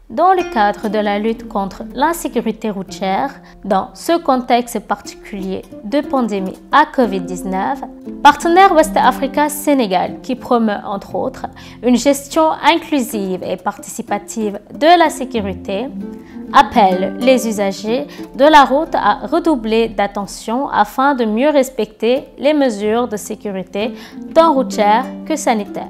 Dans le cadre de la lutte contre l'insécurité routière, dans ce contexte particulier de pandémie à Covid-19, Partenaire West Africa Sénégal, qui promeut entre autres une gestion inclusive et participative de la sécurité, appelle les usagers de la route à redoubler d'attention afin de mieux respecter les mesures de sécurité tant routières que sanitaires.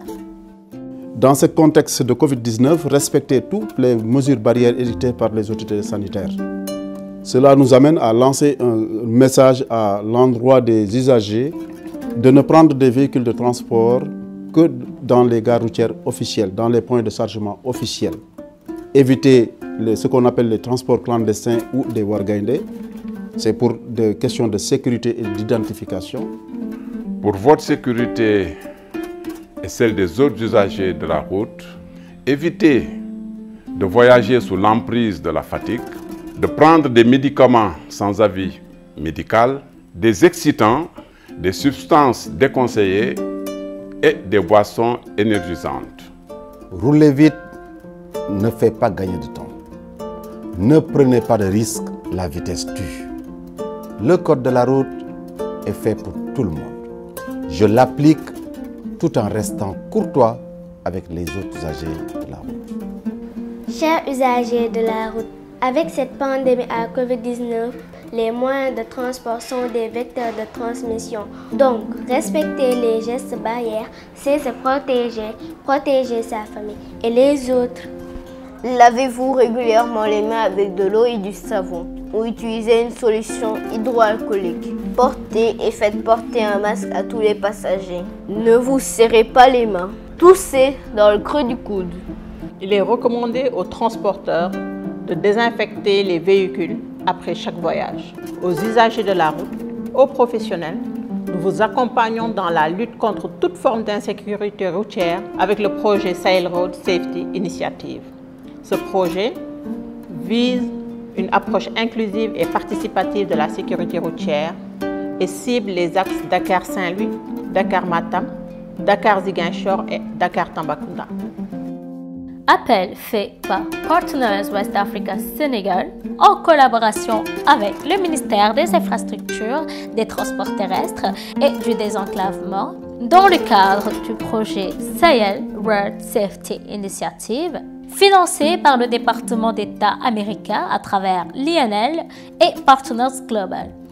Dans ce contexte de Covid-19, respecter toutes les mesures barrières édictées par les autorités sanitaires. Cela nous amène à lancer un message à l'endroit des usagers de ne prendre des véhicules de transport que dans les gares routières officielles, dans les points de chargement officiels. Éviter ce qu'on appelle les transports clandestins ou des wargaindés. C'est pour des questions de sécurité et d'identification. Pour votre sécurité et celle des autres usagers de la route, évitez de voyager sous l'emprise de la fatigue, de prendre des médicaments sans avis médical, des excitants, des substances déconseillées et des boissons énergisantes. Rouler vite ne fait pas gagner de temps. Ne prenez pas de risques, la vitesse tue. Le code de la route est fait pour tout le monde. Je l'applique tout en restant courtois avec les autres usagers de la route. Chers usagers de la route, avec cette pandémie à Covid-19, les moyens de transport sont des vecteurs de transmission. Donc, respecter les gestes barrières, c'est se protéger, protéger sa famille et les autres. Lavez-vous régulièrement les mains avec de l'eau et du savon ou utilisez une solution hydroalcoolique. Portez et faites porter un masque à tous les passagers. Ne vous serrez pas les mains. Toussez dans le creux du coude. Il est recommandé aux transporteurs de désinfecter les véhicules après chaque voyage. Aux usagers de la route, aux professionnels, nous vous accompagnons dans la lutte contre toute forme d'insécurité routière avec le projet Sahel Road Safety Initiative. Ce projet vise une approche inclusive et participative de la sécurité routière et cible les axes Dakar-Saint-Louis, Dakar-Matam, Dakar-Ziguinchor et Dakar-Tambacounda. Appel fait par Partners West Africa Sénégal en collaboration avec le ministère des Infrastructures, des Transports terrestres et du désenclavement dans le cadre du projet Sahel Road Safety Initiative, financé par le département d'État américain à travers l'INL et Partners Global.